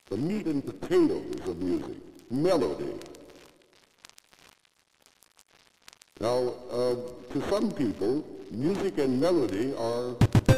the meat and potatoes of music, melody. Now, to some people, music and melody are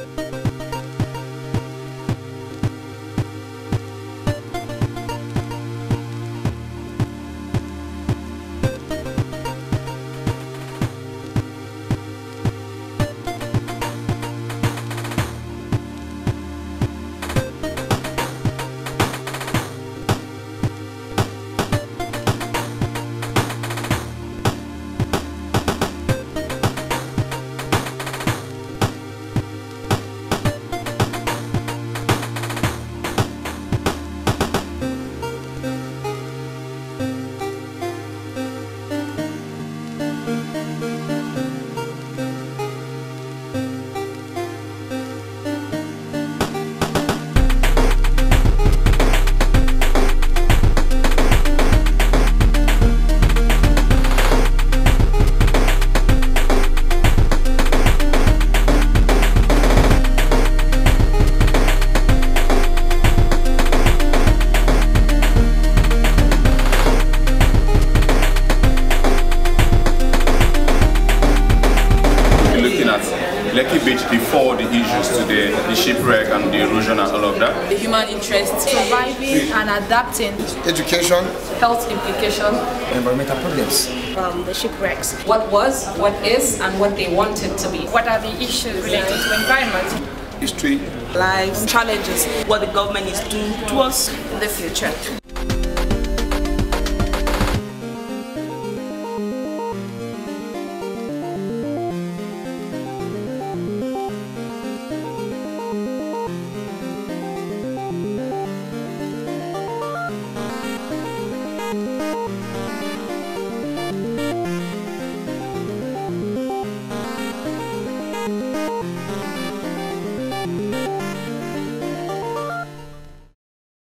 Lekki Beach before the issues today, the shipwreck and the erosion and all of that. The human interest, surviving and adapting. Education. Health implication. Environmental problems. The shipwrecks. What was, what is, and what they want it to be. What are the issues related to environment? History. Lives, challenges. What the government is doing to us in the future.